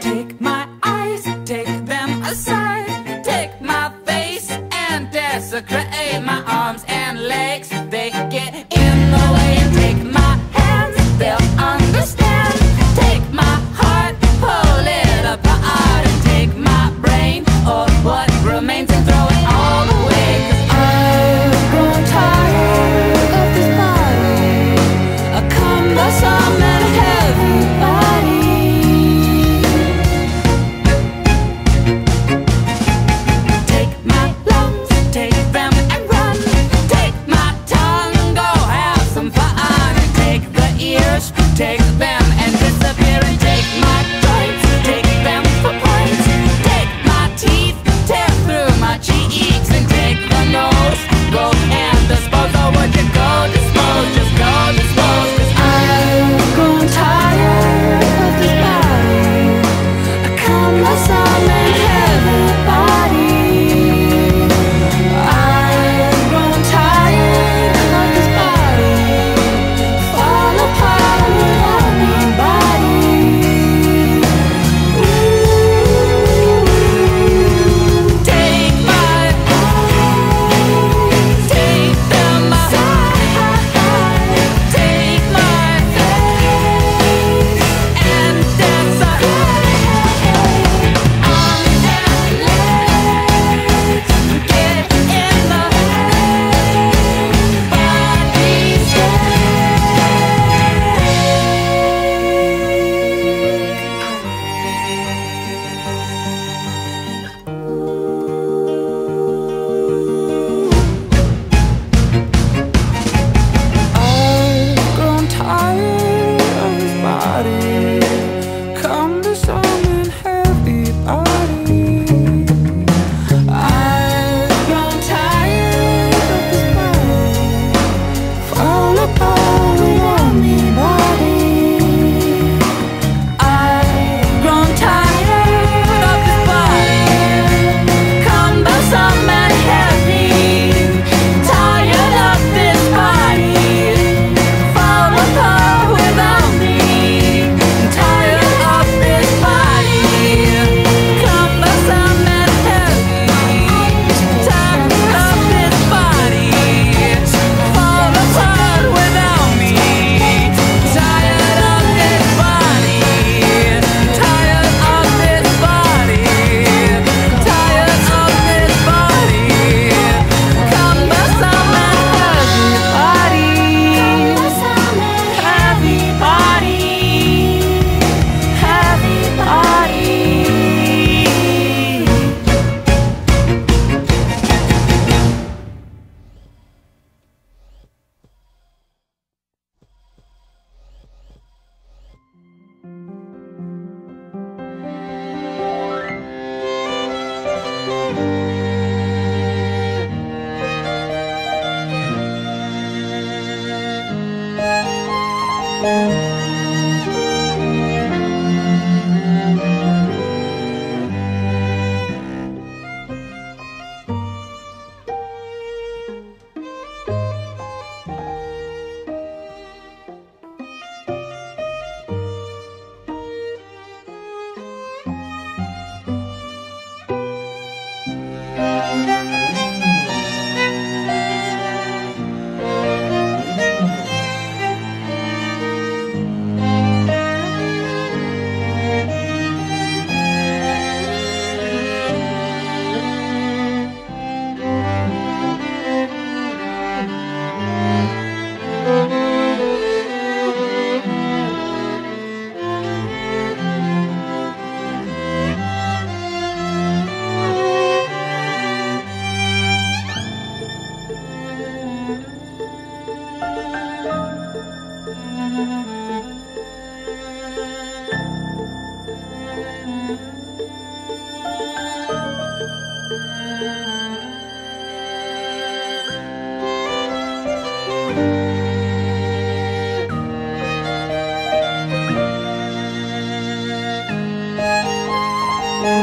Take my eyes, take them aside. Take my face and desecrate my arms and legs. They get in the way. And take my hands, they'll understand. Take my heart, pull it apart. And take my brain, or what remains, and throw it all away. 'Cause I've grown tired of this body, a cumbersome and heavy body. Take my lungs, take them and run. Take my tongue, go have some fun. And take the ears, take them and disappear. And take my joints, take them for points. Take my teeth, tear through my cheeks. And take the nose, go and dispose. Oh, would you go dispose, just go dispose. 'Cause I've grown tired of this body, a cumbersome and heavy body. I've grown tired of this body, fall apart without me body. Take my eyes, take them aside. Take my face and desecrate arms and legs. Get in the body's I've grown tired of this body, cumbersome and heavy body. I've grown tired of this body, fall apart without me body. I've grown tired of this body, cumbersome and heavy. Tired of this body, fall apart without me. Tired of this body, cumbersome and heavy. Tired of this body, fall apart without me. Tired of this body, tired of this body, tired of this body, cumbersome and heavy body, heavy body, heavy body.